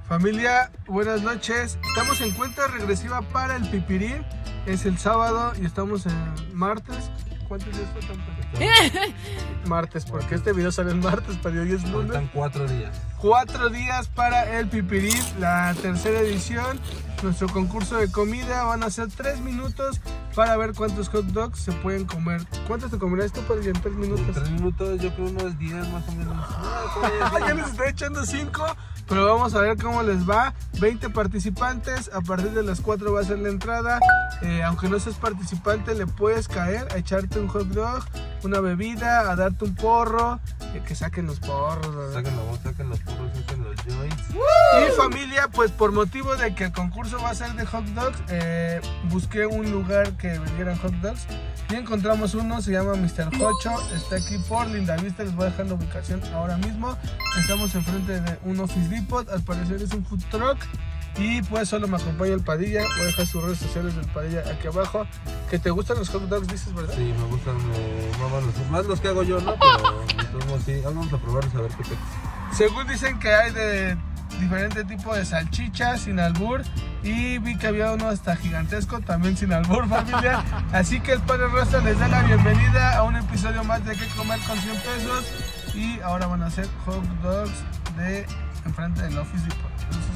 Familia, buenas noches. Estamos en cuenta regresiva para el Pipirín. Es el sábado y estamos en martes. ¿Cuántos días faltan? Martes, porque este video sale el martes, pero hoy es lunes. Faltan 4 días. 4 días para el Pipirín, la tercera edición. Nuestro concurso de comida van a ser 3 minutos para ver cuántos hot dogs se pueden comer. ¿Cuántos te comerás tú en 3 minutos? En 3 minutos yo creo unos 10 más o menos. Ya les estoy echando 5, pero vamos a ver cómo les va. 20 participantes, a partir de las 4 va a ser la entrada. Aunque no seas participante, le puedes caer a echarte un hot dog, una bebida, a darte un porro, que saquen los porros, ¿verdad? Saquen los porros, saquen los joints. Y familia, pues por motivo de que el concurso va a ser de hot dogs, busqué un lugar que vendieran hot dogs y encontramos uno, se llama Mr. Hocho, está aquí por Lindavista, les voy a dejar la ubicación ahora mismo. Estamos enfrente de un Office Depot, al parecer es un food truck. Y pues solo me acompaña el Padilla. Voy a dejar sus redes sociales del Padilla aquí abajo. ¿Que te gustan los hot dogs, dices, verdad? Sí, me gustan más los que hago yo, ¿no? Pero entonces, sí, vamos a probarlos a ver qué tal. Según dicen que hay de diferente tipo de salchichas sin albur. Y vi que había uno hasta gigantesco, también sin albur, familia. Así que el Padre Rosa les da la bienvenida a un episodio más de ¿Qué comer con 100 pesos? Y ahora van a hacer hot dogs de enfrente del Office Depot. Entonces,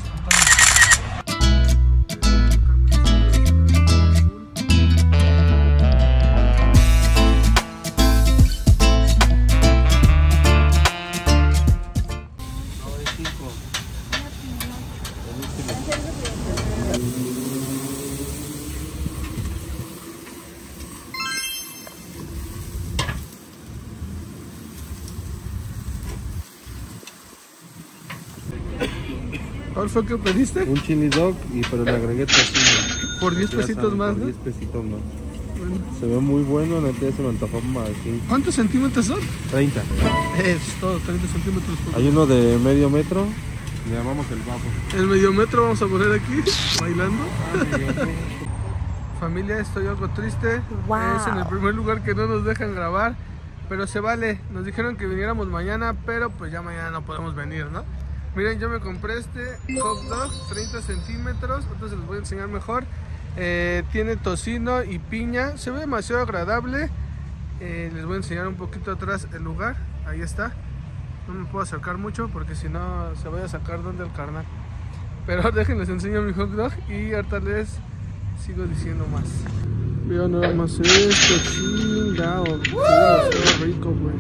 ¿cuál fue que pediste? Un chili dog, pero le agregué tocino. Por 10 pesitos más, ¿no? 10 pesitos más. Bueno. Se ve muy bueno, no te se me antojó más. ¿Cuántos centímetros son? 30. Es todo, 30 centímetros. Hay uno de medio metro, le llamamos el bafo. El medio metro vamos a poner aquí, bailando. Familia, estoy algo triste. Wow. Es en el primer lugar que no nos dejan grabar, pero se vale. Nos dijeron que viniéramos mañana, pero pues ya mañana no podemos venir, ¿no? Miren, yo me compré este hot dog, 30 centímetros, entonces les voy a enseñar mejor. Tiene tocino y piña, se ve demasiado agradable. Les voy a enseñar un poquito atrás el lugar, ahí está. No me puedo acercar mucho porque si no se vaya a sacar donde el carnal. Pero déjenles enseño mi hot dog y ahorita les sigo diciendo más. Vean nada más esto, chingado. Se ve demasiado rico, güey.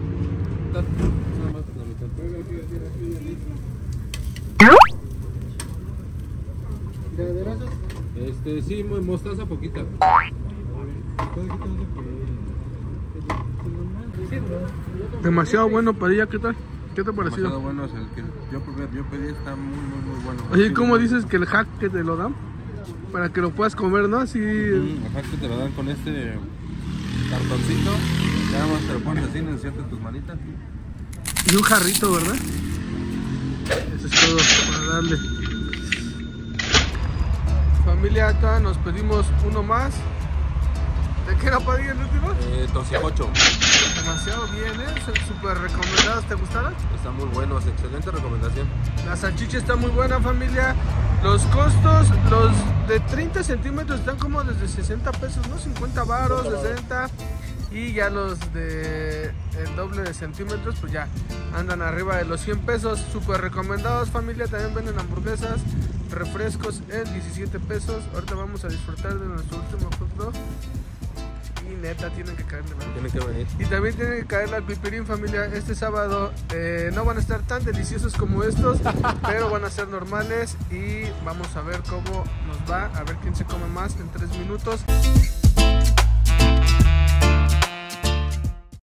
Sí, mostaza poquita. Demasiado bueno, Padilla, ¿qué tal? ¿Qué te ha parecido? Demasiado bueno, es el que yo pedí, está muy bueno. Oye, ¿cómo dices que el hack que te lo dan? Para que lo puedas comer, ¿no? Así... El hack que te lo dan con este cartoncito, nada más te lo pones así, necesitas tus manitas. Y un jarrito, ¿verdad? Eso es todo para darle. Familia, acá nos pedimos uno más. ¿De qué era, Padilla, el último? Tocijocho. Demasiado bien, súper recomendados. ¿Te gustaron? Están muy buenos, excelente recomendación. La salchicha está muy buena, familia. Los costos, los de 30 centímetros están como desde 60 pesos, ¿no? 50 varos, 60. Y ya los de el doble de centímetros, pues ya andan arriba de los 100 pesos. Súper recomendados, familia. También venden hamburguesas, refrescos en 17 pesos. Ahorita vamos a disfrutar de nuestro último hot dog. Y neta, tienen que caerle, ¿no? Tienen que venir. Y también tienen que caerle al Pipirín, familia. Este sábado no van a estar tan deliciosos como estos, pero van a ser normales. Y vamos a ver cómo nos va, a ver quién se come más en 3 minutos.